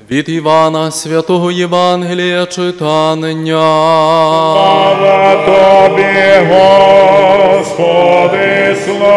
Від Івана святого Євангелія читання. Слава Тобі, Господи,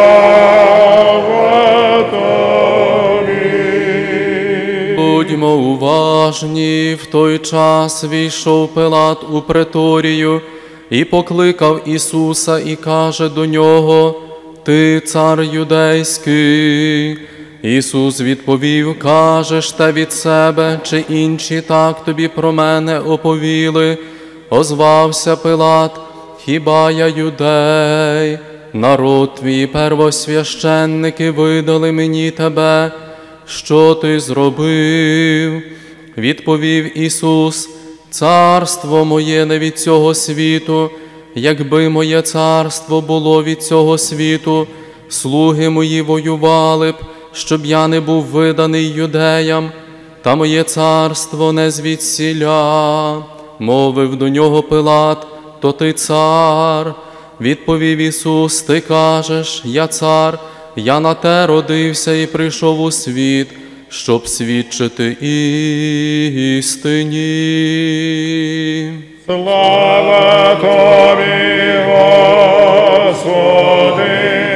слава Тобі. Будьмо уважні, в той час війшов Пилат у преторію і покликав Ісуса і каже до нього: «Ти цар юдейський». Ісус відповів: «Кажеш те від себе, чи інші так тобі про мене оповіли?» Озвався Пилат: «Хіба я юдей? Народ твій первосвященники видали мені тебе. Що ти зробив?» Відповів Ісус: «Царство моє не від цього світу. Якби моє царство було від цього світу, слуги мої воювали б, щоб я не був виданий юдеям, та моє царство не звідсіля». Мовив до нього Пилат: «То ти цар?» Відповів Ісус: «Ти кажеш, я цар, я на те родився і прийшов у світ, щоб свідчити істині». Слава Тобі, Господи,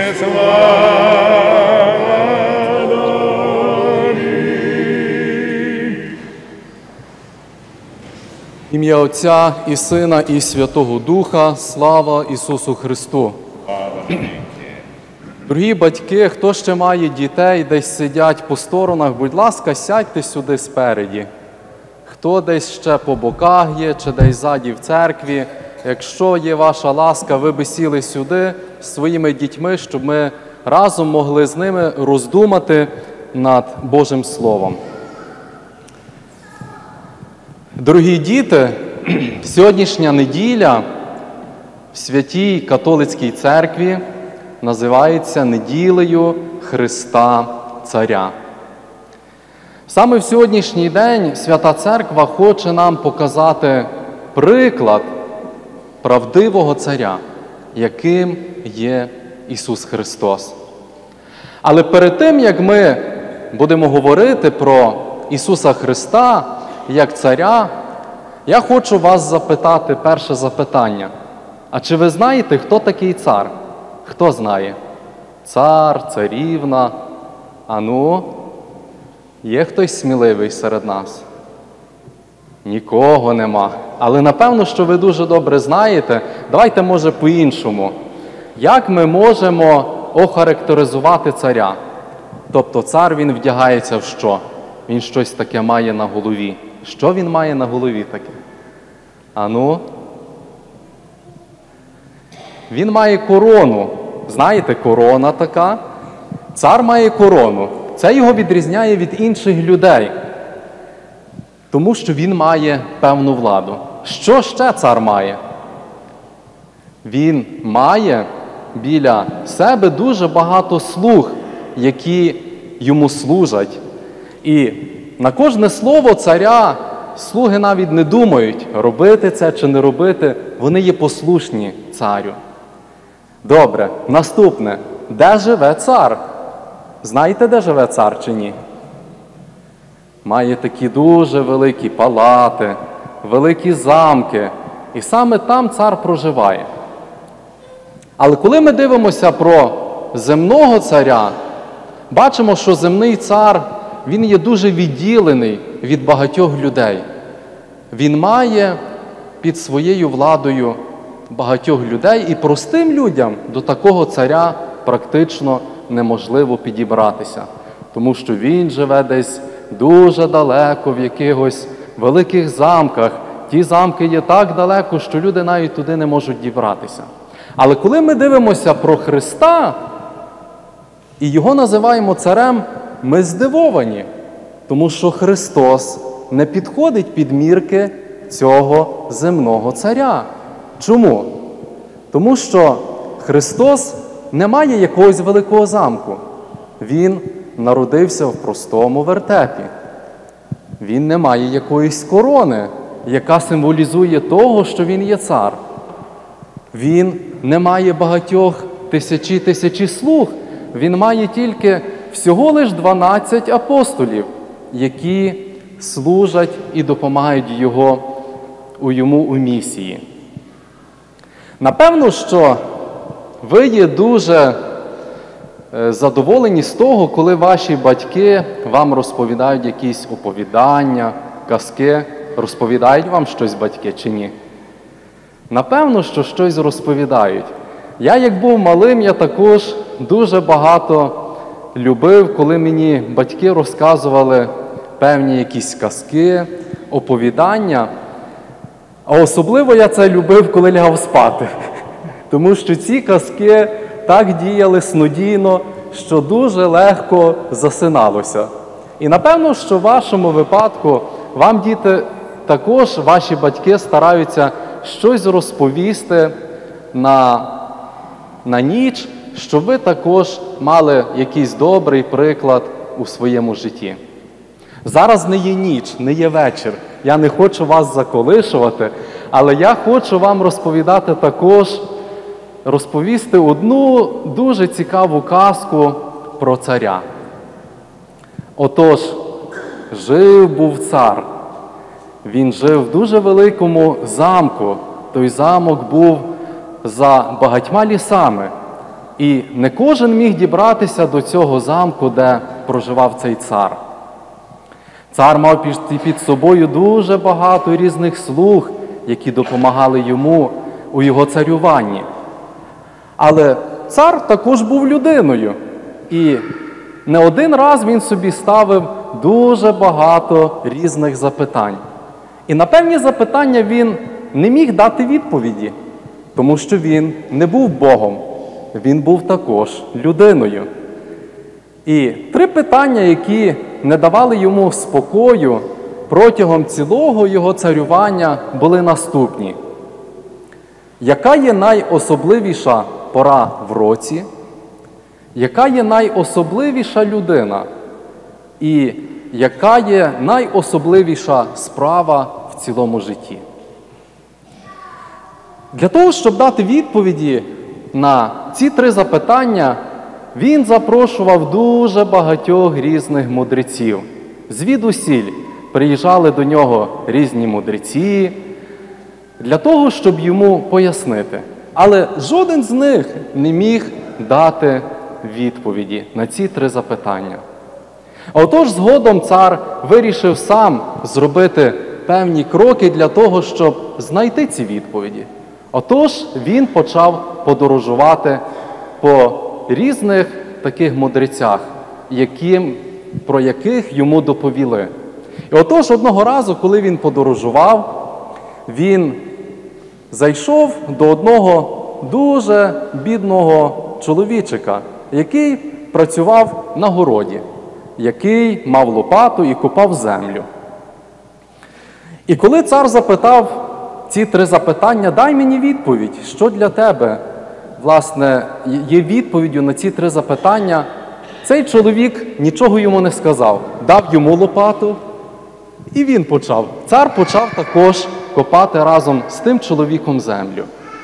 слава Тобі. Ім'я Отця і Сина і Святого Духа. Слава Ісусу Христу! Дорогі батьки, хто ще має дітей, десь сидять по сторонах, будь ласка, сядьте сюди спереді. Хто десь ще по боках є, чи десь ззаді в церкві, якщо є ваша ласка, ви би сіли сюди з своїми дітьми, щоб ми разом могли з ними роздумати над Божим Словом. Дорогі діти, сьогоднішня неділя в Святій Католицькій Церкві називається неділею Христа Царя. Саме в сьогоднішній день Свята Церква хоче нам показати приклад правдивого царя, яким є Ісус Христос. Але перед тим, як ми будемо говорити про Ісуса Христа як царя, я хочу вас запитати перше запитання. А чи ви знаєте, хто такий цар? Хто знає? Цар, царівна. Ану, є хтось сміливий серед нас? Нікого нема. Але напевно, що ви дуже добре знаєте. Давайте, може, по-іншому. Як ми можемо охарактеризувати царя? Тобто цар, він вдягається в що? Він щось таке має на голові. Що він має на голові таке? Ану? Він має корону. Знаєте, корона така. Цар має корону. Це його відрізняє від інших людей. Тому що він має певну владу. Що ще цар має? Він має біля себе дуже багато слуг, які йому служать. І на кожне слово царя слуги навіть не думають, робити це чи не робити. Вони є послушні царю. Добре, наступне. Де живе цар? Знаєте, де живе цар чи ні? Має такі дуже великі палати, великі замки. І саме там цар проживає. Але коли ми дивимося про земного царя, бачимо, що земний цар, він є дуже відділений від багатьох людей. Він має під своєю владою багатьох людей, і простим людям до такого царя практично неможливо підібратися. Тому що він живе десь дуже далеко, в якихось великих замках. Ті замки є так далеко, що люди навіть туди не можуть дібратися. Але коли ми дивимося про Христа і його називаємо царем, ми здивовані. Тому що Христос не підходить під мірки цього земного царя. Чому? Тому що Христос не має якогось великого замку. Він народився в простому вертепі. Він не має якоїсь корони, яка символізує того, що він є цар. Він не має багатьох тисячі слуг. Він має тільки всього лиш 12 апостолів, які служать і допомагають йому у місії. Напевно, що ви є дуже задоволені з того, коли ваші батьки вам розповідають якісь оповідання, казки. Розповідають вам щось батьки чи ні? Напевно, що щось розповідають. Я, як був малим, я також дуже багато любив, коли мені батьки розказували певні якісь казки, оповідання. А особливо я це любив, коли лягав спати. Тому що ці казки так діяли снодійно, що дуже легко засиналося. І напевно, що в вашому випадку вам, діти, також ваші батьки стараються щось розповісти на ніч, щоб ви також мали якийсь добрий приклад у своєму житті. Зараз не є ніч, не є вечір. Я не хочу вас заколишувати, але я хочу вам розповісти одну дуже цікаву казку про царя. Отож, жив-був цар. Він жив в дуже великому замку. Той замок був за багатьма лісами. І не кожен міг дібратися до цього замку, де проживав цей цар. Цар мав під собою дуже багато різних слуг, які допомагали йому у його царюванні. Але цар також був людиною. І не один раз він собі ставив дуже багато різних запитань. І на певні запитання він не міг дати відповіді, тому що він не був Богом, він був також людиною. І 3 питання, які не давали йому спокою протягом цілого його царювання, були наступні. Яка є найособливіша пора в році? Яка є найособливіша людина? І яка є найособливіша справа в цілому житті? Для того, щоб дати відповіді на ці 3 запитання, він запрошував дуже багатьох різних мудреців. Звідусіль приїжджали до нього різні мудреці для того, щоб йому пояснити. Але жоден з них не міг дати відповіді на ці 3 запитання. Отож, згодом цар вирішив сам зробити певні кроки для того, щоб знайти ці відповіді. Отож, він почав подорожувати по різних таких мудрецях, про яких йому доповіли. І отож, одного разу, коли він подорожував, він зайшов до одного дуже бідного чоловічика, який працював на городі, який мав лопату і копав землю. І коли цар запитав ці 3 запитання, дай мені відповідь, що для тебе, власне, є відповіддю на ці 3 запитання, цей чоловік нічого йому не сказав, дав йому лопату, і він почав. Цар почав також копати разом з тим чоловіком землю.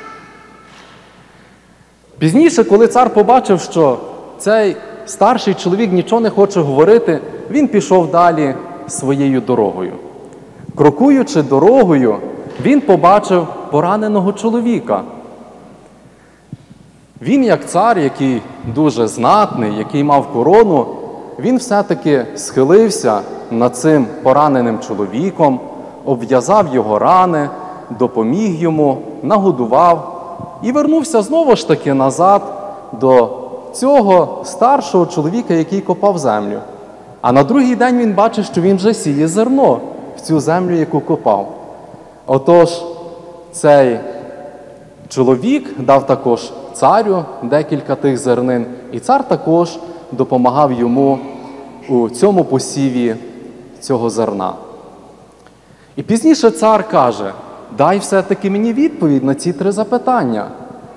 Пізніше, коли цар побачив, що цей старший чоловік нічого не хоче говорити, він пішов далі своєю дорогою. Крокуючи дорогою, він побачив пораненого чоловіка. Він, як цар, який дуже знатний, який мав корону, він все-таки схилився над цим пораненим чоловіком, обв'язав його рани, допоміг йому, нагодував і вернувся знову ж таки назад до цього старшого чоловіка, який копав землю. А на другий день він бачить, що він вже сіє зерно в цю землю, яку копав. Отож, цей чоловік дав також царю декілька тих зернин, і цар також допомагав йому у цьому посіві цього зерна. І пізніше цар каже, дай все-таки мені відповідь на ці 3 запитання.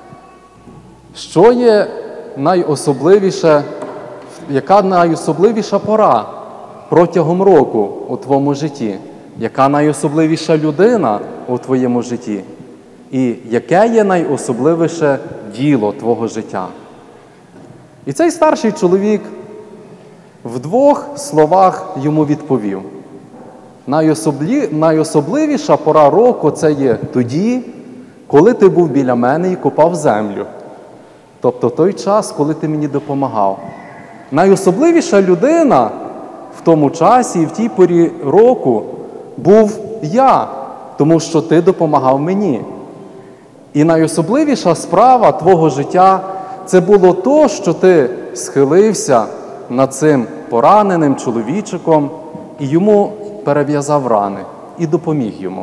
Що є найособливіше, яка найособливіша пора протягом року у твоєму житті? Яка найособливіша людина у твоєму житті? І яке є найособливіше діло твого життя? І цей старший чоловік в 2 словах йому відповів. найособливіша пора року – це є тоді, коли ти був біля мене і копав землю. Тобто той час, коли ти мені допомагав. Найособливіша людина в тому часі і в тій порі року був я, тому що ти допомагав мені. І найособливіша справа твого життя – це було то, що ти схилився над цим пораненим чоловічиком і йому перев'язав рани, і допоміг йому.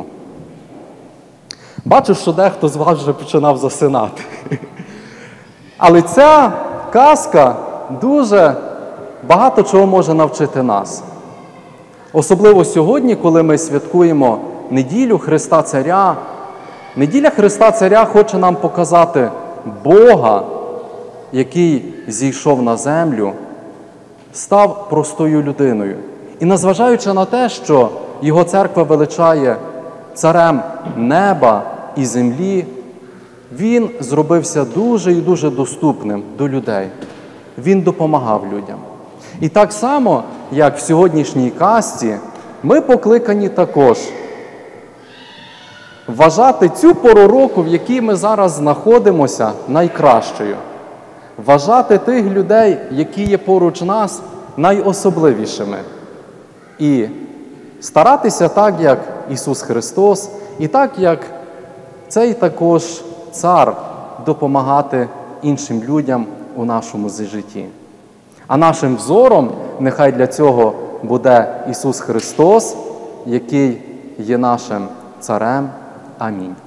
Бачу, що дехто з вас вже починав засинати. Але ця казка дуже багато чого може навчити нас. Особливо сьогодні, коли ми святкуємо неділю Христа Царя. Неділя Христа Царя хоче нам показати Бога, який зійшов на землю, став простою людиною. І незважаючи на те, що його церква величає царем неба і землі, він зробився дуже і дуже доступним до людей. Він допомагав людям. І так само, як в сьогоднішній казці, ми покликані також вважати цю пору року, в якій ми зараз знаходимося, найкращою. Вважати тих людей, які є поруч нас, найособливішими. І старатися так, як Ісус Христос, і так, як цей також цар, допомагати іншим людям у нашому житті. А нашим взором нехай для цього буде Ісус Христос, який є нашим царем. Амінь.